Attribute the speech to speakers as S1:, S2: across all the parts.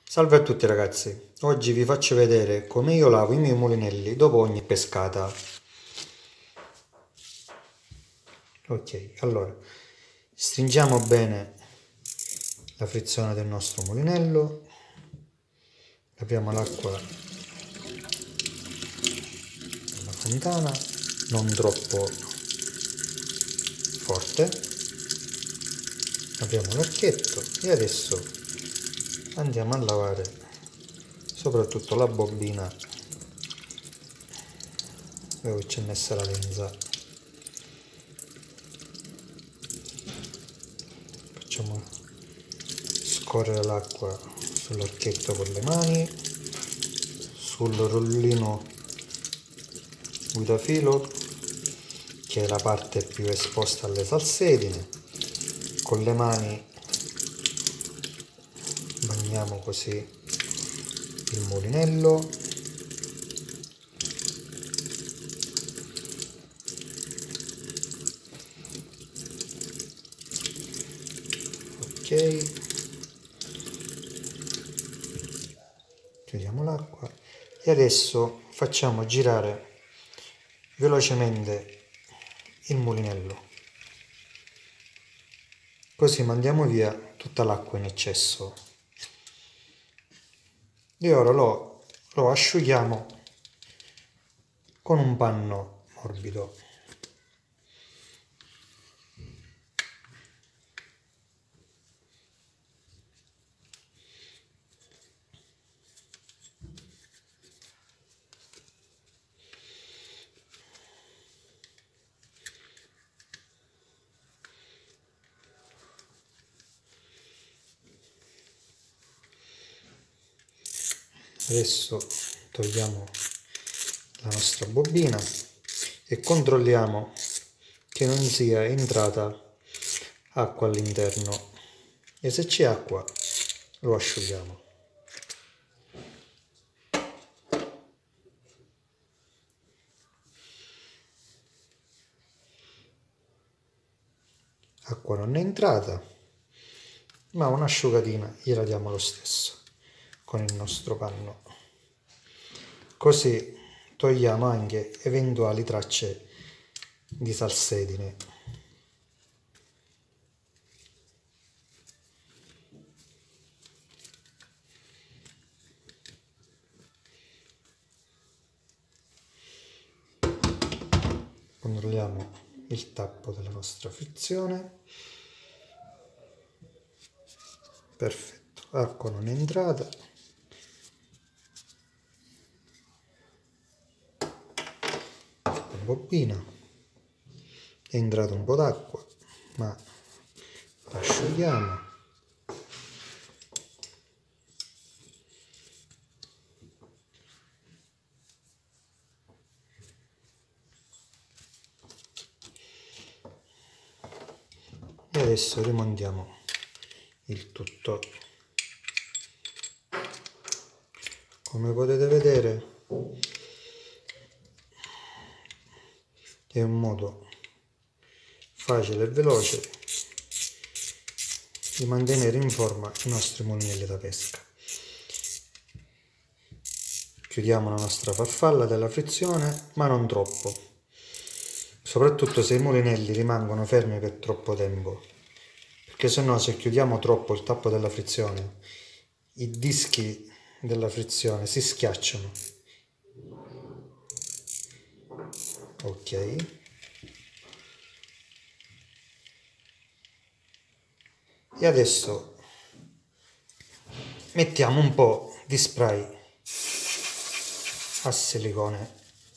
S1: Salve a tutti ragazzi, oggi vi faccio vedere come io lavo i miei mulinelli dopo ogni pescata. Ok, allora stringiamo bene la frizione del nostro mulinello, apriamo l'acqua dalla fontana, non troppo forte, apriamo l'archetto e adesso andiamo a lavare soprattutto la bobina dove c'è messa la lenza. Facciamo scorrere l'acqua sull'archetto con le mani, sul rollino guidafilo che è la parte più esposta alle salsedine. Con le mani bagniamo così il mulinello, ok, chiudiamo l'acqua e adesso facciamo girare velocemente il mulinello, così mandiamo via tutta l'acqua in eccesso e ora lo asciughiamo con un panno morbido. Adesso togliamo la nostra bobina e controlliamo che non sia entrata acqua all'interno e se c'è acqua lo asciughiamo. Acqua non è entrata, ma un'asciugatina gliela diamo lo stesso con il nostro panno, così togliamo anche eventuali tracce di salsedine. Controlliamo il tappo della nostra frizione, perfetto, acqua non è entrata. Bobina è entrato un po' d'acqua, ma la asciughiamo. E adesso rimontiamo il tutto. Come potete vedere è un modo facile e veloce di mantenere in forma i nostri mulinelli da pesca. Chiudiamo la nostra farfalla della frizione, ma non troppo, soprattutto se i mulinelli rimangono fermi per troppo tempo, perché sennò se chiudiamo troppo il tappo della frizione i dischi della frizione si schiacciano. Ok, e adesso mettiamo un po' di spray a silicone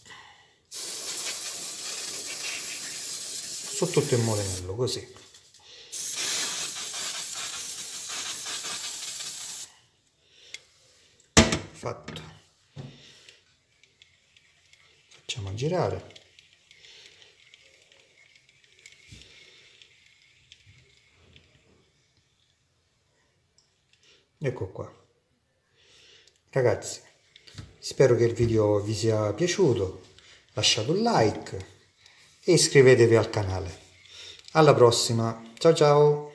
S1: su tutto il mulinello, così. Fatto. Facciamo girare. Ecco qua. Ragazzi, spero che il video vi sia piaciuto, lasciate un like e iscrivetevi al canale. Alla prossima, ciao ciao!